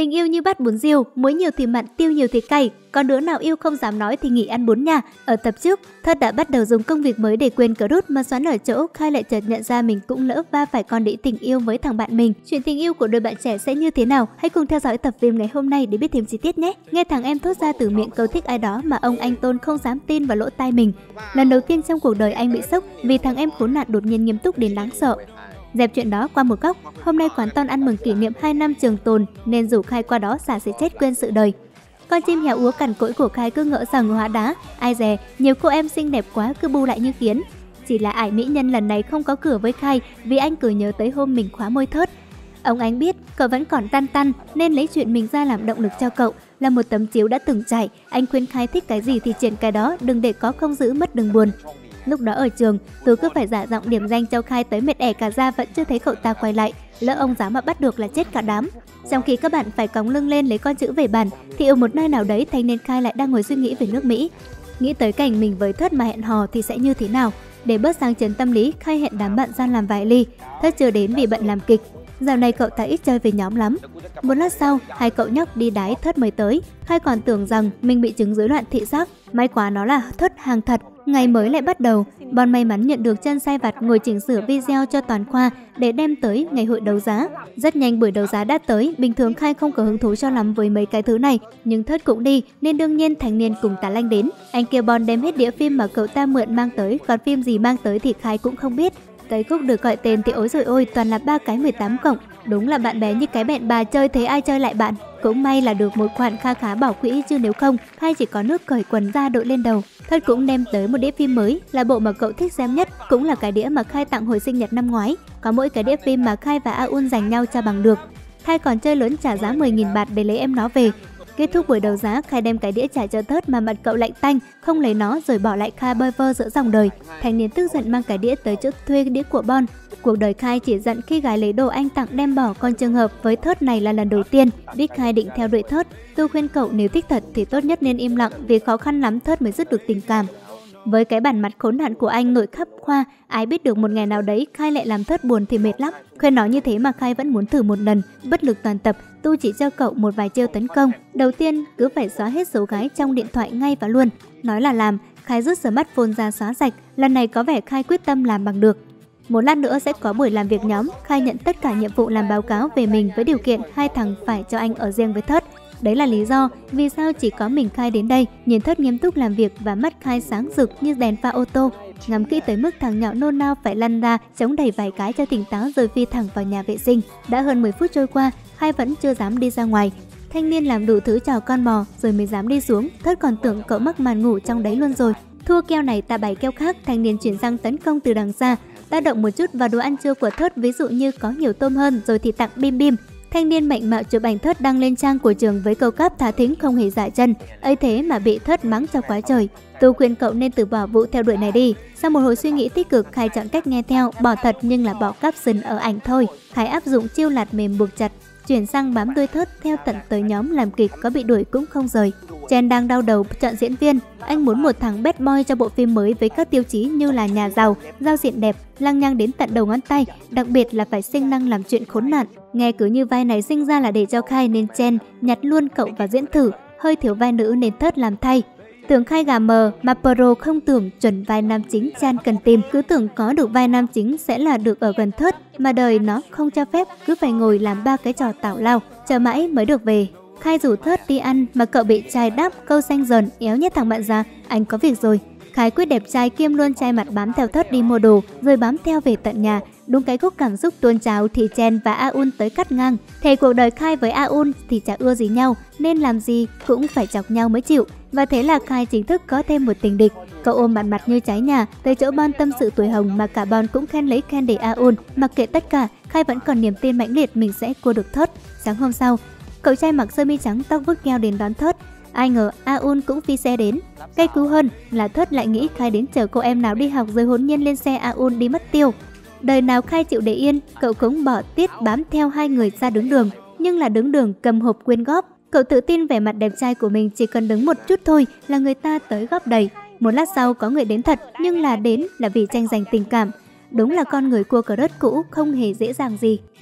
Tình yêu như bát bún riêu, muối nhiều thì mặn, tiêu nhiều thì cay. Còn đứa nào yêu không dám nói thì nghỉ ăn bún nha. Ở tập trước, Thất đã bắt đầu dùng công việc mới để quên crush mà xoắn ở chỗ Khai lại chợt nhận ra mình cũng lỡ va phải con đĩ tình yêu với thằng bạn mình. Chuyện tình yêu của đôi bạn trẻ sẽ như thế nào? Hãy cùng theo dõi tập phim ngày hôm nay để biết thêm chi tiết nhé. Nghe thằng em thốt ra từ miệng câu thích ai đó mà ông anh Tôn không dám tin vào lỗ tai mình. Lần đầu tiên trong cuộc đời anh bị sốc vì thằng em khốn nạn đột nhiên nghiêm túc đến đáng sợ. Dẹp chuyện đó qua một góc, hôm nay quán Ton ăn mừng kỷ niệm 2 năm trường tồn nên rủ Khai qua đó xả sẽ chết quên sự đời. Con chim héo úa cằn cỗi của Khai cứ ngỡ rằng hóa đá, ai dè nhiều cô em xinh đẹp quá cứ bu lại như kiến. Chỉ là ải mỹ nhân lần này không có cửa với Khai vì anh cứ nhớ tới hôm mình khóa môi Thớt. Ông anh biết cậu vẫn còn tăn tăn nên lấy chuyện mình ra làm động lực cho cậu, là một tấm chiếu đã từng trải. Anh khuyên Khai thích cái gì thì triển cái đó, đừng để có không giữ mất đừng buồn. Lúc đó ở trường, Tú cứ phải giả giọng điểm danh cho Khai tới mệt ẻ cả ra vẫn chưa thấy cậu ta quay lại. Lỡ ông giáo mà bắt được là chết cả đám. Trong khi các bạn phải cõng lưng lên lấy con chữ về bàn, thì ở một nơi nào đấy thanh niên Khai lại đang ngồi suy nghĩ về nước Mỹ. Nghĩ tới cảnh mình với Thất mà hẹn hò thì sẽ như thế nào. Để bớt sang chấn tâm lý, Khai hẹn đám bạn ra làm vài ly. Thất chưa đến vì bận làm kịch. Dạo này cậu ta ít chơi với nhóm lắm. Một lát sau, hai cậu nhóc đi đái Thất mới tới. Khai còn tưởng rằng mình bị chứng rối loạn thị giác. May quá nó là Thất hàng thật. Ngày mới lại bắt đầu, Bon may mắn nhận được chân sai vặt ngồi chỉnh sửa video cho toàn khoa để đem tới ngày hội đấu giá. Rất nhanh buổi đấu giá đã tới, bình thường Khai không có hứng thú cho lắm với mấy cái thứ này, nhưng Thất cũng đi nên đương nhiên thanh niên cùng Tá Lanh đến. Anh kêu Bon đem hết đĩa phim mà cậu ta mượn mang tới, còn phim gì mang tới thì Khai cũng không biết. Cái khúc được gọi tên thì ối rồi ôi, toàn là 3 cái 18 cộng. Đúng là bạn bè như cái bẹn bà chơi thế ai chơi lại bạn. Cũng may là được một khoản kha khá bảo quỹ chứ nếu không, Khai chỉ có nước cởi quần ra đội lên đầu. Thất cũng đem tới một đĩa phim mới, là bộ mà cậu thích xem nhất, cũng là cái đĩa mà Khai tặng hồi sinh nhật năm ngoái. Có mỗi cái đĩa phim mà Khai và Aun giành nhau cho bằng được. Khai còn chơi lớn trả giá 10.000 baht để lấy em nó về. Kết thúc buổi đấu giá, Khai đem cái đĩa trả cho Thớt mà mặt cậu lạnh tanh, không lấy nó rồi bỏ lại Khai bơ vơ giữa dòng đời. Thanh niên tức giận mang cái đĩa tới chỗ thuê đĩa của Bon. Cuộc đời Khai chỉ giận khi gái lấy đồ anh tặng đem bỏ, còn trường hợp với Thớt này là lần đầu tiên. Biết Khai định theo đuổi Thớt, tôi khuyên cậu nếu thích thật thì tốt nhất nên im lặng vì khó khăn lắm Thớt mới dứt được tình cảm. Với cái bản mặt khốn nạn của anh nổi khắp khoa, ai biết được một ngày nào đấy Khai lại làm Thớt buồn thì mệt lắm. Khuyên nó như thế mà Khai vẫn muốn thử một lần, bất lực toàn tập. Tu chỉ cho cậu một vài chiêu tấn công. Đầu tiên cứ phải xóa hết số gái trong điện thoại ngay và luôn. Nói là làm, Khai rút smartphone ra xóa sạch. Lần này có vẻ Khai quyết tâm làm bằng được. Một lát nữa sẽ có buổi làm việc nhóm. Khai nhận tất cả nhiệm vụ làm báo cáo về mình với điều kiện hai thằng phải cho anh ở riêng với Thớt. Đấy là lý do vì sao chỉ có mình Khai đến đây. Nhìn Thớt nghiêm túc làm việc và mắt Khai sáng rực như đèn pha ô tô. Ngắm kỹ tới mức thằng nhỏ nôn nao phải lăn ra chống đẩy vài cái cho tỉnh táo rồi phi thẳng vào nhà vệ sinh. Đã hơn 10 phút trôi qua, Khai vẫn chưa dám đi ra ngoài. Thanh niên làm đủ thứ trò con bò rồi mới dám đi xuống. Thớt còn tưởng cậu mắc màn ngủ trong đấy luôn rồi. Thua keo này ta bày keo khác, thanh niên chuyển sang tấn công từ đằng xa. Tác động một chút vào đồ ăn trưa của Thớt, ví dụ như có nhiều tôm hơn rồi thì tặng bim bim. Thanh niên mạnh mạo chụp ảnh Thớt đăng lên trang của trường với câu cáp thả thính không hề dại chân. Ấy thế mà bị Thớt mắng cho quá trời. Tôi khuyên cậu nên từ bỏ vụ theo đuổi này đi. Sau một hồi suy nghĩ tích cực, Khai chọn cách nghe theo, bỏ thật nhưng là bỏ caption ở ảnh thôi. Khai áp dụng chiêu lạt mềm buộc chặt, chuyển sang bám đuôi Thớt theo tận tới nhóm làm kịch, có bị đuổi cũng không rời. Chen đang đau đầu chọn diễn viên. Anh muốn một thằng bad boy cho bộ phim mới với các tiêu chí như là nhà giàu, giao diện đẹp, lăng nhăng đến tận đầu ngón tay, đặc biệt là phải siêng năng làm chuyện khốn nạn. Nghe cứ như vai này sinh ra là để cho Khai nên Chen nhặt luôn cậu vào diễn thử, hơi thiếu vai nữ nên Thớt làm thay. Tưởng Khai gà mờ mà pro không tưởng chuẩn vai nam chính Chan cần tìm, cứ tưởng có được vai nam chính sẽ là được ở gần Thớt, mà đời nó không cho phép, cứ phải ngồi làm 3 cái trò tảo lao, chờ mãi mới được về. Khai rủ Thớt đi ăn mà cậu bị trai đáp câu xanh dần, éo nhét thằng bạn ra, anh có việc rồi. Khai quyết đẹp trai kiêm luôn trai mặt bám theo Thớt đi mua đồ, rồi bám theo về tận nhà. Đúng cái khúc cảm xúc tuôn trào thì Chen và Aun tới cắt ngang. Thề cuộc đời Khai với Aun thì chả ưa gì nhau, nên làm gì cũng phải chọc nhau mới chịu. Và thế là Khai chính thức có thêm một tình địch. Cậu ôm bạn mặt như cháy nhà, tới chỗ Bon tâm sự tuổi hồng mà cả Bon cũng khen lấy khen để Aun. Mặc kệ tất cả, Khai vẫn còn niềm tin mãnh liệt mình sẽ cua được Thớt. Sáng hôm sau, cậu trai mặc sơ mi trắng tóc vuốt keo đến đón Thớt. Ai ngờ Aun cũng phi xe đến. Cay cú hơn là Thớt lại nghĩ Khai đến chở cô em nào đi học rồi hồn nhiên lên xe Aun đi mất tiêu. Đời nào Khai chịu để yên, cậu cũng bỏ tiết bám theo hai người ra đứng đường. Nhưng là đứng đường cầm hộp quyên góp. Cậu tự tin vẻ mặt đẹp trai của mình chỉ cần đứng một chút thôi là người ta tới góp đầy. Một lát sau có người đến thật, nhưng là đến là vì tranh giành tình cảm. Đúng là con người cua cờ đất cũ không hề dễ dàng gì.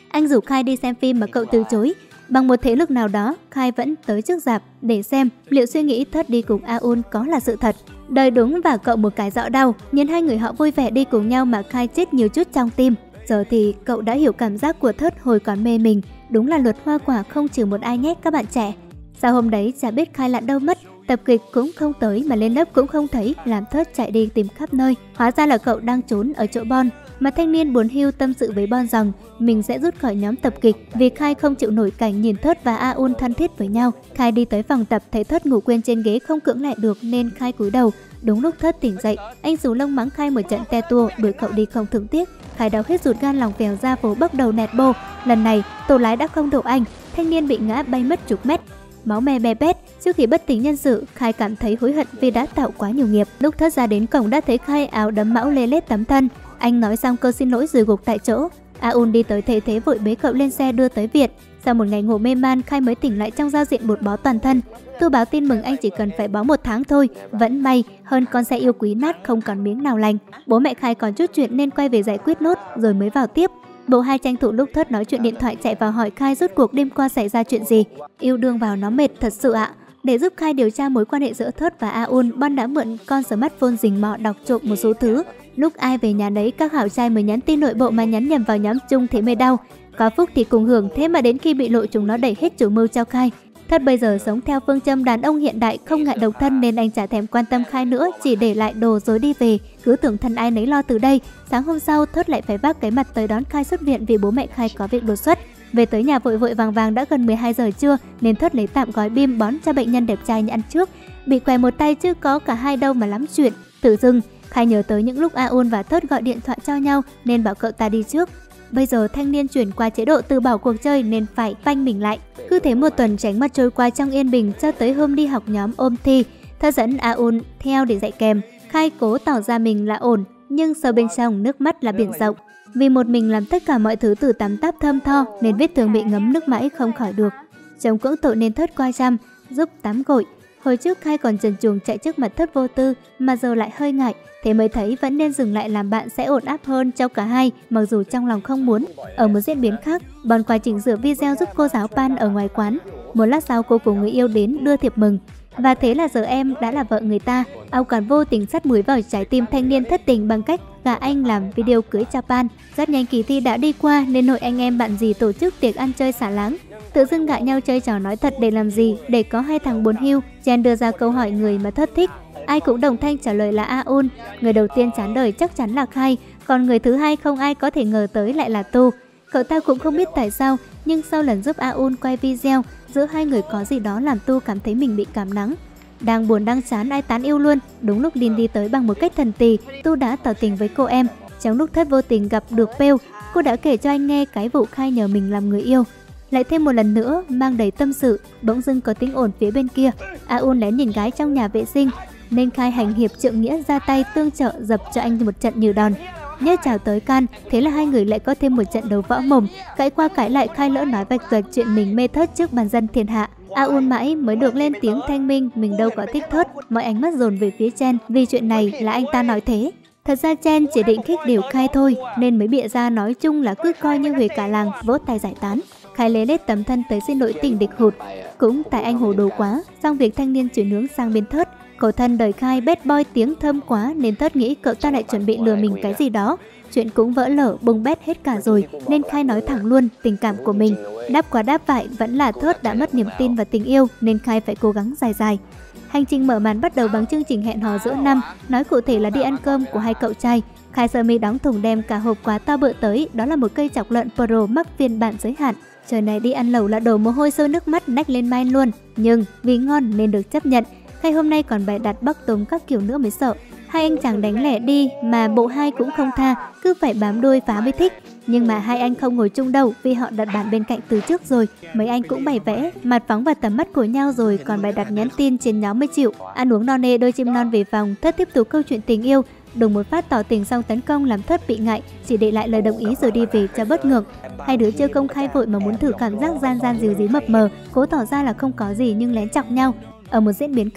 Anh rủ Khai đi xem phim mà cậu từ chối. Bằng một thế lực nào đó, Khai vẫn tới trước rạp để xem liệu suy nghĩ Thớt đi cùng Aun có là sự thật. Đời đúng và cậu một cái rõ đau, nhìn hai người họ vui vẻ đi cùng nhau mà Khai chết nhiều chút trong tim. Giờ thì cậu đã hiểu cảm giác của Thớt hồi còn mê mình. Đúng là luật hoa quả không trừ một ai nhé các bạn trẻ. Sau hôm đấy chả biết Khai lặn đâu mất, tập kịch cũng không tới mà lên lớp cũng không thấy, làm Thớt chạy đi tìm khắp nơi. Hóa ra là cậu đang trốn ở chỗ Bon. Mà thanh niên buồn hiu tâm sự với Bon rằng mình sẽ rút khỏi nhóm tập kịch vì Khai không chịu nổi cảnh nhìn Thớt và Aun thân thiết với nhau. Khai đi tới phòng tập thấy Thớt ngủ quên trên ghế không cưỡng lại được nên Khai cúi đầu. Đúng lúc Thớt tỉnh dậy, anh Dù Lông mắng Khai một trận te tua, đuổi cậu đi không thương tiếc. Khai đau hết ruột gan lòng vèo ra phố bốc đầu nẹt bô. Lần này tổ lái đã không đổ anh, thanh niên bị ngã bay mất chục mét, máu me be bét. Trước khi bất tỉnh nhân sự, Khai cảm thấy hối hận vì đã tạo quá nhiều nghiệp. Lúc Thớt ra đến cổng đã thấy Khai áo đẫm máu lê lết tấm thân. Anh nói xong câu xin lỗi rồi gục tại chỗ. Aun đi tới thế thế vội bế cậu lên xe đưa tới viện. Sau một ngày ngủ mê man, Khai mới tỉnh lại trong giao diện bột bó toàn thân. Tôi báo tin mừng anh chỉ cần phải bó 1 tháng thôi. Vẫn may hơn con xe yêu quý nát không còn miếng nào lành. Bố mẹ Khai còn chút chuyện nên quay về giải quyết nốt rồi mới vào tiếp. Bố hai tranh thủ lúc Thớt nói chuyện điện thoại chạy vào hỏi Khai rốt cuộc đêm qua xảy ra chuyện gì. Yêu đương vào nó mệt thật sự ạ. Để giúp Khai điều tra mối quan hệ giữa Thớt và Aun, Bon đã mượn con smartphone rình mò đọc trộm một số thứ. Lúc ai về nhà đấy, các hảo trai mới nhắn tin nội bộ mà nhắn nhầm vào nhóm chung thế mới đau. Có phúc thì cùng hưởng, thế mà đến khi bị lộ chúng nó đẩy hết chủ mưu cho Khai. Thớt bây giờ sống theo phương châm đàn ông hiện đại không ngại độc thân nên anh chả thèm quan tâm Khai nữa, chỉ để lại đồ rồi đi về, cứ tưởng thân ai nấy lo từ đây. Sáng hôm sau, Thớt lại phải vác cái mặt tới đón Khai xuất viện vì bố mẹ Khai có việc đột xuất. Về tới nhà vội vội vàng vàng đã gần 12 giờ trưa nên Thớt lấy tạm gói bim bón cho bệnh nhân đẹp trai như ăn trước. Bị què một tay chứ có cả hai đâu mà lắm chuyện. Tự dưng Khai nhớ tới những lúc Aun và Thớt gọi điện thoại cho nhau nên bảo cậu ta đi trước. Bây giờ thanh niên chuyển qua chế độ từ bỏ cuộc chơi nên phải phanh mình lại. Cứ thế một tuần tránh mặt trôi qua trong yên bình cho tới hôm đi học nhóm ôm thi. Thớt dẫn Aun theo để dạy kèm. Khai cố tỏ ra mình là ổn nhưng sâu bên trong nước mắt là biển rộng. Vì một mình làm tất cả mọi thứ từ tắm táp thơm tho nên vết thương bị ngấm nước mãi không khỏi được. Chồng cưỡng tội nên Thớt qua chăm, giúp tắm gội. Hồi trước Khai còn chần chuồng chạy trước mặt Thớt vô tư mà giờ lại hơi ngại. Thế mới thấy vẫn nên dừng lại làm bạn sẽ ổn áp hơn cho cả hai, mặc dù trong lòng không muốn. Ở một diễn biến khác, Bon qua chỉnh sửa video giúp cô giáo Pan ở ngoài quán. Một lát sau cô cùng người yêu đến đưa thiệp mừng. Và thế là giờ em đã là vợ người ta. Ao còn vô tình sắt muối vào trái tim thanh niên thất tình bằng cách gả anh làm video cưới cho Pan. Rất nhanh kỳ thi đã đi qua nên hội anh em bạn gì tổ chức tiệc ăn chơi xả láng. Tự dưng gạ nhau chơi trò nói thật để làm gì? Để có hai thằng buồn hiu. Chen đưa ra câu hỏi người mà Thớt thích. Ai cũng đồng thanh trả lời là Aun. Người đầu tiên chán đời chắc chắn là Khai, còn người thứ hai không ai có thể ngờ tới lại là Tu. Cậu ta cũng không biết tại sao, nhưng sau lần giúp Aun quay video, giữa hai người có gì đó làm Tu cảm thấy mình bị cảm nắng. Đang buồn đang chán ai tán yêu luôn. Đúng lúc Lin đi tới bằng một cách thần kỳ, Tu đã tỏ tình với cô em. Trong lúc Thớt vô tình gặp được Pêu, cô đã kể cho anh nghe cái vụ Khai nhờ mình làm người yêu. Lại thêm một lần nữa, mang đầy tâm sự, bỗng dưng có tiếng ồn phía bên kia. Aun lén nhìn gái trong nhà vệ sinh, nên Khai hành hiệp trượng nghĩa ra tay tương trợ dập cho anh một trận như đòn. Nhớ chào tới can, thế là hai người lại có thêm một trận đấu võ mồm. Cãi qua cãi lại, Khai lỡ nói vạch tuệch chuyện mình mê Thớt trước bàn dân thiên hạ. Aun mãi mới được lên tiếng thanh minh mình đâu có thích Thớt. Mọi ánh mắt dồn về phía Chen vì chuyện này là anh ta nói thế. Thật ra Chen chỉ định khích điều Khai thôi nên mới bịa ra nói chung là cứ coi như huề cả làng, vỗ tay giải tán. Khai lấy lết tấm thân tới xin lỗi tình địch hụt. Cũng tại anh hồ đồ quá, xong việc thanh niên chuyển hướng sang bên Thớt. Cổ thân đời Khai bad boy tiếng thơm quá nên Thớt nghĩ cậu ta lại chuẩn bị lừa mình cái gì đó. Chuyện cũng vỡ lở bung bét hết cả rồi nên Khai nói thẳng luôn tình cảm của mình. Đáp quá đáp lại vẫn là Thớt đã mất niềm tin vào tình yêu nên Khai phải cố gắng dài dài. Hành trình mở màn bắt đầu bằng chương trình hẹn hò giữa năm, nói cụ thể là đi ăn cơm của hai cậu trai. Khai sơ mi đóng thùng đem cả hộp quà to bự tới, đó là một cây chọc lợn Pro Max phiên bản giới hạn. Trời này đi ăn lẩu là đổ mồ hôi sôi nước mắt nách lên mai luôn, nhưng vì ngon nên được chấp nhận. Khai hôm nay còn bày đặt bắc tống các kiểu nữa mới sợ. Hai anh chàng đánh lẻ đi mà bộ hai cũng không tha, cứ phải bám đuôi phá mới thích. Nhưng mà hai anh không ngồi chung đâu vì họ đặt bàn bên cạnh từ trước rồi. Mấy anh cũng bày vẽ, mặt phóng vào tầm mắt của nhau rồi còn bày đặt nhắn tin trên nhóm mới chịu. Ăn uống no nê đôi chim non về phòng, Thớt tiếp tục câu chuyện tình yêu. Đùng một phát tỏ tình xong tấn công làm Thớt bị ngại, chỉ để lại lời đồng ý rồi đi về cho bất ngược. Hai đứa chưa công khai vội mà muốn thử cảm giác gian gian díu dí mập mờ, cố tỏ ra là không có gì nhưng lén chọc nhau. Ở một diễn biến khác,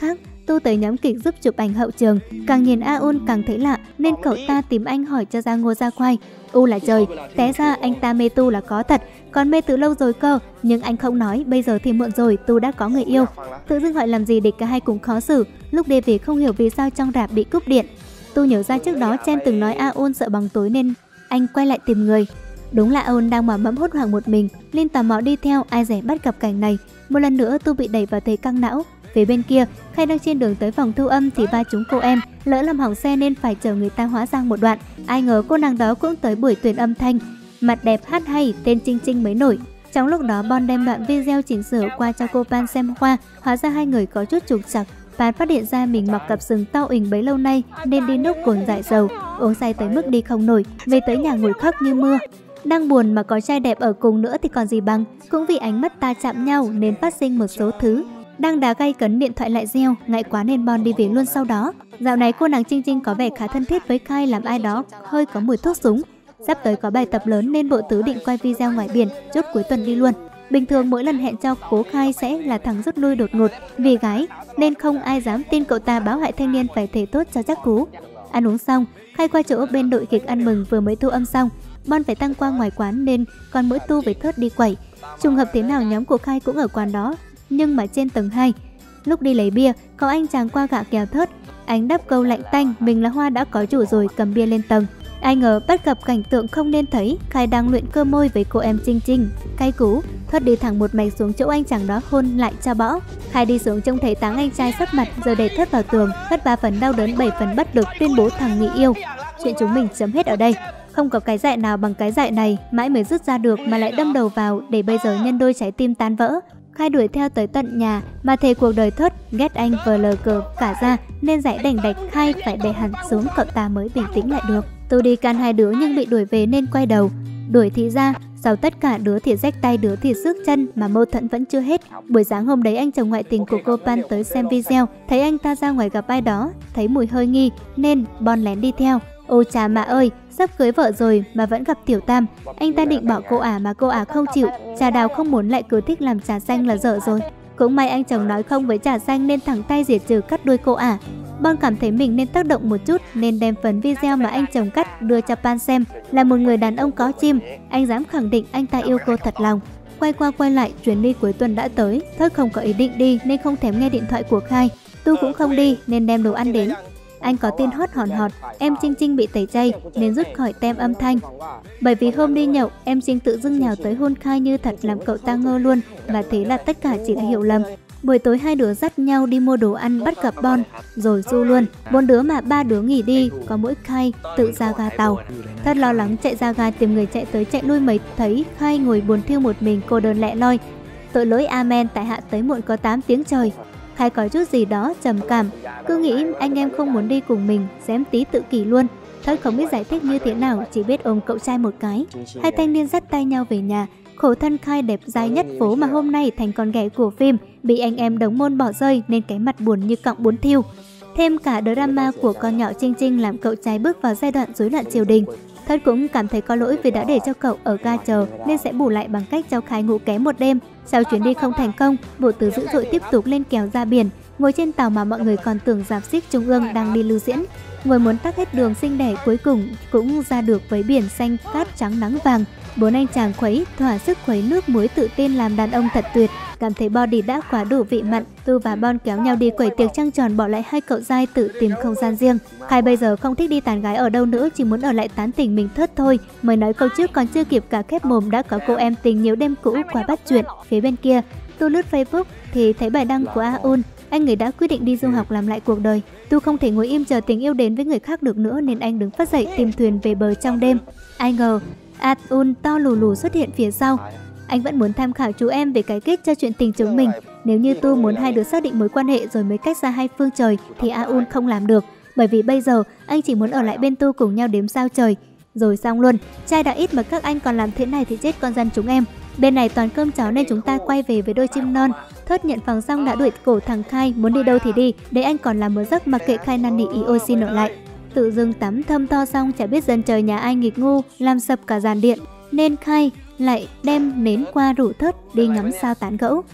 Tu tới nhóm kịch giúp chụp ảnh hậu trường. Càng nhìn Aun càng thấy lạ nên cậu ta tìm anh hỏi cho ra ngô ra khoai. U là trời, té ra anh ta mê Tu là có thật, còn mê từ lâu rồi cơ. Nhưng anh không nói, bây giờ thì muộn rồi, Tu đã có người yêu. Tự dưng hỏi làm gì để cả hai cùng khó xử. Lúc đi về không hiểu vì sao trong rạp bị cúp điện. Tu nhớ ra trước đó Chen từng nói Aun sợ bóng tối nên anh quay lại tìm người. Đúng là Aun đang mò mẫm hốt hoảng một mình, Linh tò mò đi theo, ai dè bắt gặp cảnh này. Một lần nữa Tu bị đẩy vào thế căng não. Phía bên kia, Khai đang trên đường tới phòng thu âm thì va trúng cô em, lỡ làm hỏng xe nên phải chờ người ta hóa giang một đoạn. Ai ngờ cô nàng đó cũng tới buổi tuyển âm thanh, mặt đẹp hát hay, tên Trinh Trinh mới nổi. Trong lúc đó Bon đem đoạn video chỉnh sửa qua cho cô Pan xem qua, hóa ra hai người có chút trục trặc. Pan phát hiện ra mình mặc cặp sừng to ình bấy lâu nay nên đi nốc cồn dại dầu, uống say tới mức đi không nổi, về tới nhà ngồi khóc như mưa. Đang buồn mà có trai đẹp ở cùng nữa thì còn gì bằng, cũng vì ánh mắt ta chạm nhau nên phát sinh một số thứ. Đang đá gay cấn điện thoại lại reo, ngại quá nên Bon đi về luôn sau đó. Dạo này cô nàng Trinh Trinh có vẻ khá thân thiết với Khai, làm ai đó hơi có mùi thuốc súng. Sắp tới có bài tập lớn nên bộ tứ định quay video ngoài biển, chốt cuối tuần đi luôn. Bình thường mỗi lần hẹn cho cố Khai sẽ là thằng rút lui đột ngột, vì gái nên không ai dám tin cậu ta báo hại thanh niên phải thể tốt cho chắc cú. Ăn uống xong, Khai qua chỗ bên đội kịch ăn mừng vừa mới thu âm xong. Bon phải tăng qua ngoài quán nên còn mỗi Tu với Thớt đi quẩy. Trùng hợp thế nào nhóm của Khai cũng ở quán đó, nhưng mà trên tầng 2. Lúc đi lấy bia, có anh chàng qua gạ kèo Thớt. Anh đáp câu lạnh tanh mình là Hoa đã có chủ rồi, cầm bia lên tầng. Ai ngờ bắt gặp cảnh tượng không nên thấy, Khai đang luyện cơ môi với cô em Trinh Trinh. Cay cú, Thớt đi thẳng một mạch xuống chỗ anh chàng đó hôn lại cho bõ. Khai đi xuống trông thấy táng anh trai sắp mặt rồi đẩy Thớt vào tường. Thớt 3 phần đau đớn 7 phần bất lực tuyên bố thằng nghị yêu. Chuyện chúng mình chấm hết ở đây. Không có cái dại nào bằng cái dại này, mãi mới rút ra được mà lại đâm đầu vào, để bây giờ nhân đôi trái tim tan vỡ. Khai đuổi theo tới tận nhà mà thề cuộc đời Thớt ghét anh vờ lờ cờ cả ra nên giải đành đạch Khai phải đẩy hẳn xuống cậu ta mới bình tĩnh lại được. Tôi đi can hai đứa nhưng bị đuổi về nên quay đầu. Đuổi thì ra, sau tất cả đứa thì rách tay đứa thì xước chân mà mâu thuẫn vẫn chưa hết. Buổi sáng hôm đấy anh chồng ngoại tình của cô Pan tới xem video, thấy anh ta ra ngoài gặp ai đó, thấy mùi hơi nghi nên Bon lén đi theo. Ôi cha mà ơi, sắp cưới vợ rồi mà vẫn gặp Tiểu Tam. Anh ta định bỏ cô ả mà cô ả không chịu. Trà đào không muốn lại cứ thích làm trà xanh là dở rồi. Cũng may anh chồng nói không với trà xanh nên thẳng tay diệt trừ cắt đuôi cô ả. Bon cảm thấy mình nên tác động một chút nên đem phần video mà anh chồng cắt đưa cho Pan xem. Là một người đàn ông có chim, anh dám khẳng định anh ta yêu cô thật lòng. Quay qua quay lại, chuyến đi cuối tuần đã tới. Thớt không có ý định đi nên không thèm nghe điện thoại của Khai. Tu cũng không đi nên đem đồ ăn đến. Anh có tin hót hòn hòn, em Trinh Trinh bị tẩy chay nên rút khỏi tem âm thanh. Bởi vì hôm đi nhậu, em Trinh tự dưng nhào tới hôn Khai như thật làm cậu ta ngơ luôn, và thế là tất cả chỉ là hiểu lầm. Buổi tối hai đứa dắt nhau đi mua đồ ăn bắt gặp Bon, rồi du luôn. 4 đứa mà 3 đứa nghỉ đi, có mỗi Khai tự ra ga tàu. Thật lo lắng chạy ra ga tìm người chạy tới chạy lui mấy thấy Khai ngồi buồn thiêu một mình cô đơn lẻ loi. Tội lỗi amen, tại hạ tới muộn có 8 tiếng trời. Khai có chút gì đó trầm cảm, cứ nghĩ anh em không muốn đi cùng mình, xém tí tự kỷ luôn. Thớt không biết giải thích như thế nào, chỉ biết ôm cậu trai một cái. Hai thanh niên dắt tay nhau về nhà. Khổ thân Khai đẹp dai nhất phố mà hôm nay thành con ghẻ của phim, bị anh em đồng môn bỏ rơi nên cái mặt buồn như cọng bún thiêu. Thêm cả drama của con nhỏ Trinh Trinh làm cậu trai bước vào giai đoạn rối loạn triều đình. Thớt cũng cảm thấy có lỗi vì đã để cho cậu ở ga chờ nên sẽ bù lại bằng cách cho Khai ngủ ké một đêm. Sau chuyến đi không thành công, bộ tứ dữ dội tiếp tục lên kèo ra biển, ngồi trên tàu mà mọi người còn tưởng rạp xiếc Trung ương đang đi lưu diễn. Ngồi muốn tắc hết đường xinh đẻ cuối cùng cũng ra được với biển xanh cát trắng nắng vàng. 4 anh chàng khuấy, thỏa sức khuấy nước muối tự tin làm đàn ông thật tuyệt. Cảm thấy body đã quá đủ vị mặn, Tu và Bon kéo nhau đi quẩy tiệc trăng tròn, bỏ lại hai cậu dai tự tìm không gian riêng. Khai bây giờ không thích đi tán gái ở đâu nữa, chỉ muốn ở lại tán tỉnh mình Thớt thôi. Mới nói câu trước còn chưa kịp cả khép mồm đã có cô em tình nhiều đêm cũ qua bắt chuyện. Phía bên kia, Tu lướt Facebook thì thấy bài đăng của Aun. Anh ấy đã quyết định đi du học làm lại cuộc đời. Tu không thể ngồi im chờ tình yêu đến với người khác được nữa nên anh đứng phát dậy tìm thuyền về bờ trong đêm. Ai ngờ Aun to lù lù xuất hiện phía sau. Anh vẫn muốn tham khảo chú em về cái kết cho chuyện tình chúng mình. Nếu như Tu muốn hai đứa xác định mối quan hệ rồi mới cách ra hai phương trời thì Aun không làm được. Bởi vì bây giờ anh chỉ muốn ở lại bên Tu cùng nhau đếm sao trời. Rồi xong luôn, trai đã ít mà các anh còn làm thế này thì chết con dân chúng em. Bên này toàn cơm chó nên chúng ta quay về với đôi chim non. Thớt nhận phòng xong đã đuổi cổ thằng Khai, muốn đi đâu thì đi, để anh còn làm một giấc mặc kệ Khai năn nỉ ý ôi xin ở lại. Tự dưng tắm thơm tho xong chả biết dân trời nhà ai nghịch ngu làm sập cả dàn điện, nên Khai lại đem nến qua rủ Thớt đi ngắm sao tán gẫu.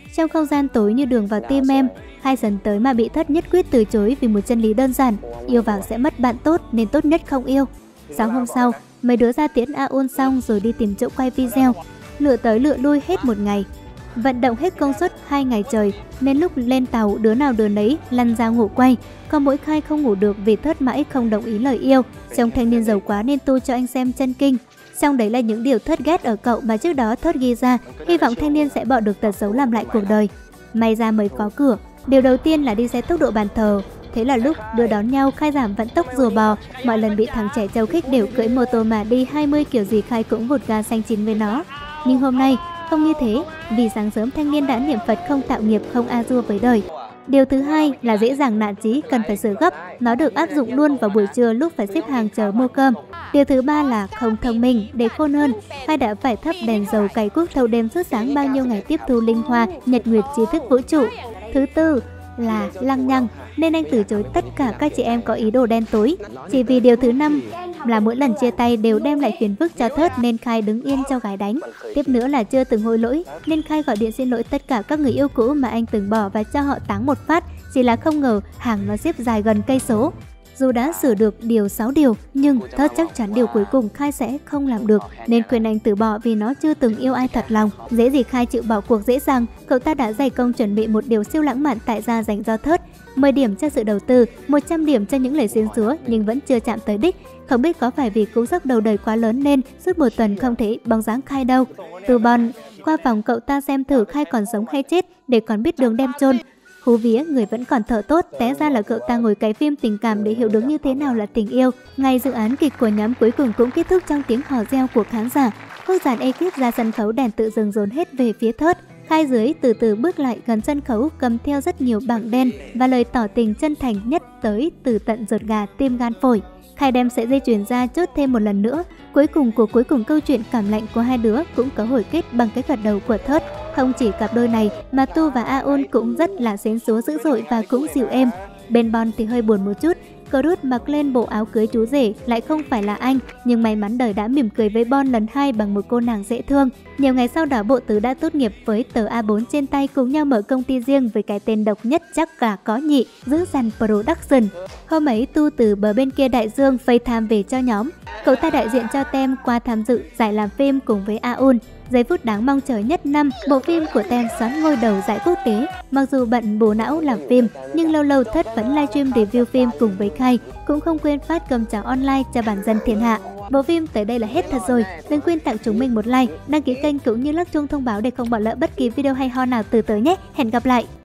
Trong không gian tối như đường vào tim em, Khai dần tới mà bị Thất nhất quyết từ chối vì một chân lý đơn giản, yêu vào sẽ mất bạn tốt nên tốt nhất không yêu. Sáng hôm sau, mấy đứa ra tiễn A-un xong rồi đi tìm chỗ quay video. Lựa tới lựa lui hết một ngày. Vận động hết công suất 2 ngày trời nên lúc lên tàu đứa nào đứa nấy lăn ra ngủ quay. Còn mỗi Khai không ngủ được vì Thất mãi không đồng ý lời yêu. Trông thanh niên giàu quá nên tu cho anh xem chân kinh. Xong đấy là những điều Thất ghét ở cậu mà trước đó Thất ghi ra, hy vọng thanh niên sẽ bỏ được tật xấu làm lại cuộc đời. May ra mới có cửa. Điều đầu tiên là đi xe tốc độ bàn thờ. Thế là lúc đưa đón nhau, Khai giảm vận tốc rùa bò. Mọi lần bị thằng trẻ trâu khích đều cưỡi mô tô mà đi 20 kiểu gì Khai cũng vụt ga xanh chín với nó. Nhưng hôm nay không như thế, vì sáng sớm thanh niên đã niệm Phật không tạo nghiệp, không a dua với đời. Điều thứ hai là dễ dàng nản chí, cần phải sửa gấp. Nó được áp dụng luôn vào buổi trưa lúc phải xếp hàng chờ mua cơm. Điều thứ ba là không thông minh, để khôn hơn. Khai đã phải thắp đèn dầu cày cuốc thâu đêm suốt sáng bao nhiêu ngày tiếp thu linh hoa, nhật nguyệt trí thức vũ trụ. Thứ tư là lăng nhăng, nên anh từ chối tất cả các chị em có ý đồ đen tối. Chỉ vì điều thứ năm là mỗi lần chia tay đều đem lại phiền phức cho Thất nên Khai đứng yên cho gái đánh. Tiếp nữa là chưa từng hối lỗi nên Khai gọi điện xin lỗi tất cả các người yêu cũ mà anh từng bỏ và cho họ táng một phát. Chỉ là không ngờ hàng nó xếp dài gần cây số. Dù đã sửa được điều 6 điều, nhưng Thất chắc chắn điều cuối cùng Khai sẽ không làm được, nên khuyên anh từ bỏ vì nó chưa từng yêu ai thật lòng. Dễ gì Khai chịu bỏ cuộc dễ dàng, cậu ta đã dày công chuẩn bị một điều siêu lãng mạn tại gia dành cho Thất. 10 điểm cho sự đầu tư, 100 điểm cho những lời xiên xúa nhưng vẫn chưa chạm tới đích. Không biết có phải vì cú sốc đầu đời quá lớn nên suốt một tuần không thấy bóng dáng Khai đâu. Từ Bon qua phòng cậu ta xem thử Khai còn sống hay chết để còn biết đường đem chôn. Hú vía người vẫn còn thở tốt, té ra là cậu ta ngồi cày phim tình cảm để hiểu đúng như thế nào là tình yêu. Ngày dự án kịch của nhóm cuối cùng cũng kết thúc trong tiếng hò reo của khán giả. Khúc dàn ekip ra sân khấu, đèn tự dừng dồn hết về phía Thất. Khai dưới từ từ bước lại gần sân khấu, cầm theo rất nhiều bảng đen và lời tỏ tình chân thành nhất tới từ tận ruột gà tim gan phổi. Khai đem sợi dây chuyền ra chốt thêm một lần nữa. Cuối cùng câu chuyện cảm lạnh của hai đứa cũng có hồi kết bằng cái gật đầu của Thất. Không chỉ cặp đôi này mà Tu và A-un cũng rất là xến xúa dữ dội và cũng dịu êm. Bên Bon thì hơi buồn một chút. Cruz mặc lên bộ áo cưới chú rể lại không phải là anh, nhưng may mắn đời đã mỉm cười với Bon lần 2 bằng một cô nàng dễ thương. Nhiều ngày sau đó bộ tứ đã tốt nghiệp với tờ A4 trên tay, cùng nhau mở công ty riêng với cái tên độc nhất chắc là có nhị, Dữ Dằn Production. Hôm ấy Tu từ bờ bên kia đại dương FaceTime về cho nhóm. Cậu ta đại diện cho Tem qua tham dự giải làm phim cùng với A-un. Giây phút đáng mong chờ nhất năm, bộ phim của Tem xoán ngôi đầu giải quốc tế. Mặc dù bận bổ não làm phim, nhưng lâu lâu Thất vẫn livestream review phim cùng với Khai, cũng không quên phát cơm cháo online cho bản dân thiên hạ. Bộ phim tới đây là hết thật rồi. Đừng quên tặng chúng mình một like, đăng ký kênh cũng như lắc chuông thông báo để không bỏ lỡ bất kỳ video hay ho nào từ tới nhé. Hẹn gặp lại!